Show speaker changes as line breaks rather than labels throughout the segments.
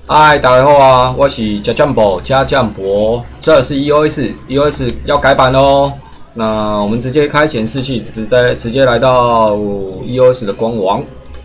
嗨，大家好啊，我是加酱博，这是 EOS 要改版哦。那我们直接开显示器，直接来到 EOS 的官网，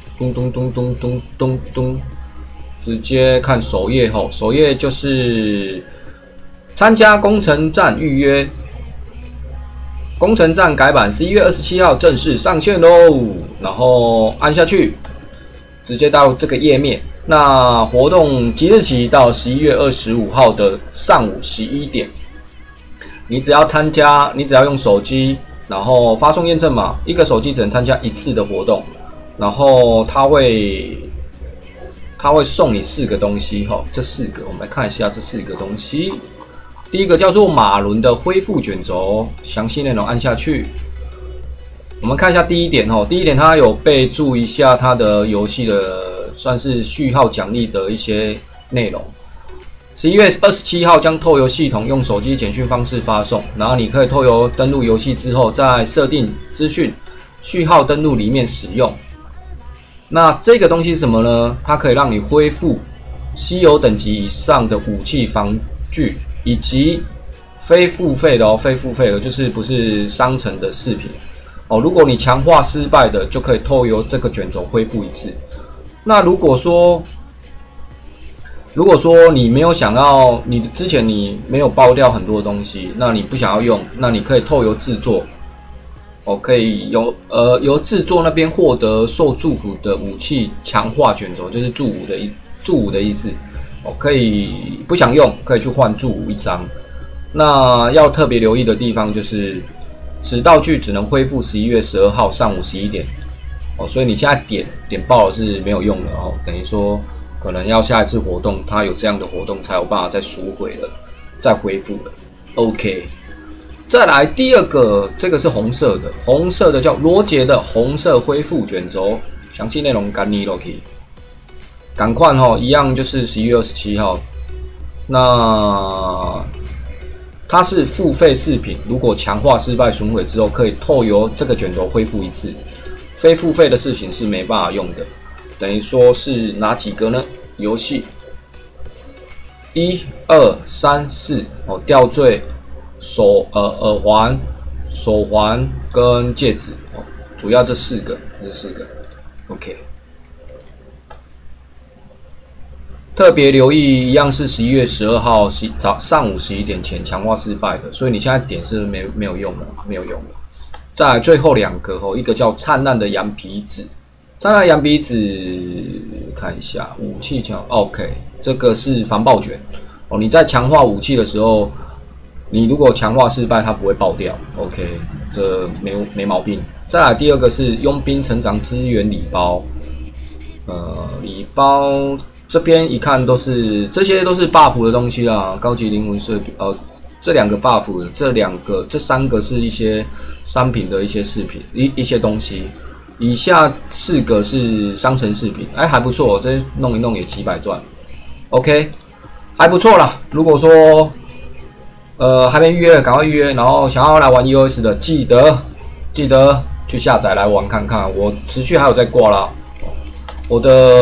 咚，直接看首页后，首页就是参加工程站预约。工程站改版11月27号正式上线喽，然后按下去，直接到这个页面。那活动即日起到11月25号的上午11点，你只要参加，你只要用手机，然后发送验证码，一个手机只能参加一次的活动，然后它会送你4个东西哈，这4个我们来看一下这4个东西。第一个叫做马伦的恢复卷轴，详细内容按下去。我们看一下第一点哦，第一点它有备注一下它的游戏的算是序号奖励的一些内容。11月27号将透邮系统用手机简讯方式发送，然后你可以透邮登录游戏之后，在设定资讯序号登录里面使用。那这个东西是什么呢？它可以让你恢复稀有等级以上的武器防具，以及非付费的哦，非付费的就是不是商城的饰品哦。如果你强化失败的，就可以透邮这个卷轴恢复一次。那如果说你没有想要，你之前你没有爆掉很多东西，那你不想要用，那你可以透邮制作哦，可以由制作那边获得受祝福的武器强化卷轴，就是祝武的意思哦，可以不想用，可以去换祝武1张。那要特别留意的地方就是，此道具只能恢复11月12号上午11点哦，所以你现在点爆了是没有用的哦，等于说可能要下一次活动，它有这样的活动才有办法再赎回了，再恢复了。OK， 再来第二个，这个是红色的叫罗杰的红色恢复卷轴，详细内容赶你都可以。赶快哦，一样就是11月27号。那它是付费饰品，如果强化失败损毁之后，可以透邮这个卷轴恢复一次。非付费的饰品是没办法用的，等于说是哪几个呢？游戏1、2、3、4哦，吊坠、耳环、手环跟戒指哦，主要这4个。OK。特别留意，一样是11月12号上午11点前强化失败的，所以你现在点是没有用的，没有用的。再来最后2个哦，一个叫灿烂的羊皮纸，灿烂羊皮纸看一下武器强 ，OK， 这个是防爆卷哦。你在强化武器的时候，你如果强化失败，它不会爆掉 ，OK， 这没毛病。再来第2个是佣兵成长资源礼包，礼包。这边一看这些都是 buff 的东西啦，高级灵魂碎片这2个 buff， 这3个是一些商品的一些饰品，一些东西。以下4个是商城饰品，还不错，这弄一弄也几百钻 ，OK， 还不错啦。如果说还没预约，赶快预约，然后想要来玩 EOS 的，记得去下载来玩看看。我持续还有在挂啦，我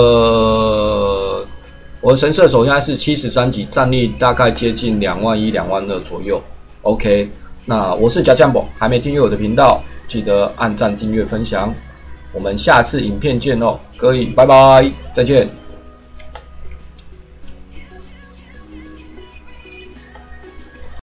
的神射手现在是73级，战力大概接近2万1、2万2左右。OK， 那我是加酱宝，还没订阅我的频道，记得按赞、订阅、分享。我们下次影片见哦，各位，拜拜，再见。